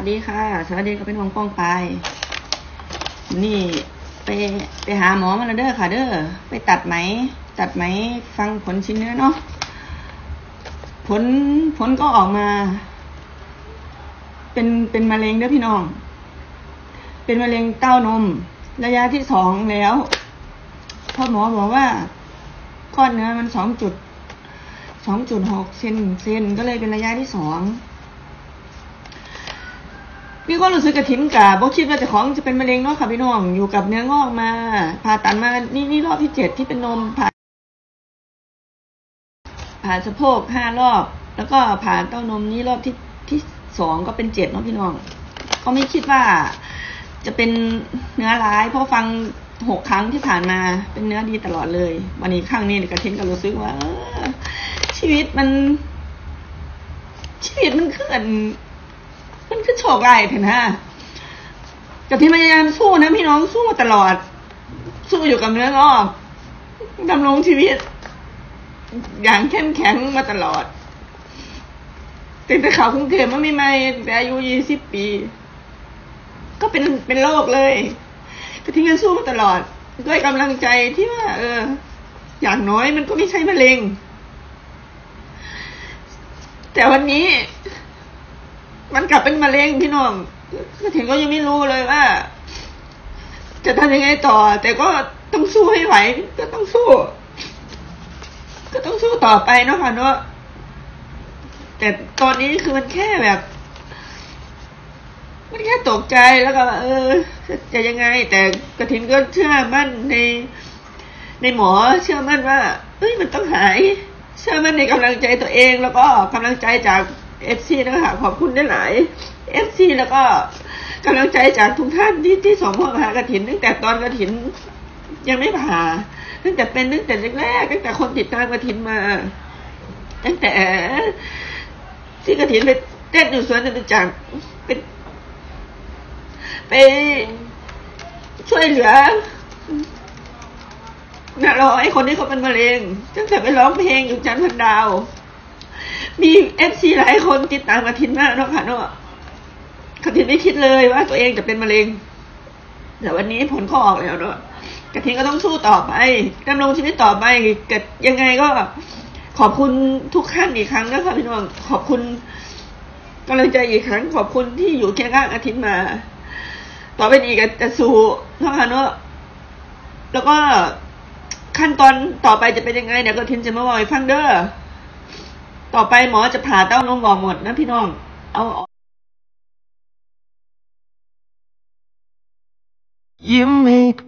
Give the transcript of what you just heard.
ดีค่ะสวัสดีก็เป็นห่วงป้องไปนี่ไปไปหาหมอมาแล้วเด้อค่ะเด้อไปตัดไหมฟังผลชิ้นเนื้อเนาะผลก็ออกมาเป็นมะเร็งเด้อพี่น้องเป็นมะเร็งเต้านมระยะที่2แล้วพ่อหมอบอกว่าก้อนเนื้อมัน2.6 เซนก็เลยเป็นระยะที่2พี่ก็รู้สึกกระถิ่นกะบ่คิดว่าเจ้าของจะเป็นมะเร็งเนาะค่ะพี่น้องอยู่กับเนื้องอกมาผ่าตัดมานี่รอบที่7ที่เป็นนมผ่าสะโพก5 รอบแล้วก็ผ่าเต้านมนี่รอบที่2ก็เป็น7เนาะพี่น้องก็ไม่คิดว่าจะเป็นเนื้อร้ายเพราะฟัง6 ครั้งที่ผ่านมาเป็นเนื้อดีตลอดเลยวันนี้ครั้งนี้กระถิ่นก็รู้สึกว่าชีวิตมันคือโชคร้ายเถอะนะกระถิ่นพยายามสู้นะพี่น้องสู้มาตลอดสู้อยู่กับเนื้องอกดำรงชีวิตอย่างเข้มแข็งมาตลอดแต่ข่าวกรุงเทพมันไม่มาแต่อายุ20 ปีก็เป็นโรคเลยก็ทิ้งกันสู้มาตลอดด้วยกำลังใจที่ว่าอย่างน้อยมันก็ไม่ใช่มะเร็งแต่วันนี้มันกลับเป็นมะเร็งพี่น้องก็ถึงก็ยังไม่รู้เลยว่าจะทำยังไงต่อแต่ก็ต้องสู้ให้ไหวก็ต้องสู้ต่อไปเนาะค่ะเนาะแต่ตอนนี้คือมันแค่ตกใจแล้วก็จะยังไงแต่กระถินก็เชื่อมั่นในหมอเชื่อมั่นว่ามันต้องหายเชื่อมั่นในกำลังใจตัวเองแล้วก็กำลังใจจากFC นะคะขอบคุณได้หลาย FC แล้วก็กำลังใจจากทุกท่านที่ส่งมาหากระถินตั้งแต่ตอนกระถินยังไม่ผ่าตั้งแต่แรกตั้งแต่คนติดตามกระถินมาตั้งแต่ที่กระถินไปเต้นอยู่สวนจตุจักรไปช่วยเหลือนักร้องไอ้คนที่เขาเป็นมะเร็งตั้งแต่ไปร้องเพลงอยู่จันทร์พันดาวมี FC หลายคนติดตามกระถินมากเนาะค่ะเนาะกระถินไม่คิดเลยว่าตัวเองจะเป็นมะเร็งแต่วันนี้ผลก็ออกแล้วเนาะกระถินก็ต้องสู้ต่อไปดำรงชีวิตต่อไปเกิดยังไงก็ขอบคุณทุกท่านอีกครั้งนะคะพี่น้องขอบคุณกำลังใจอีกครั้งขอบคุณที่อยู่เคียงข้างกระถินมาต่อไปนี้ก็จะสู้เนาะค่ะเนาะแล้วก็ขั้นตอนต่อไปจะเป็นยังไงเดี๋ยวกระถินจะมาบอกให้ฟังเด้อต่อไปหมอจะผ่าเต้านมออกหมดนะพี่น้องยิ้มให้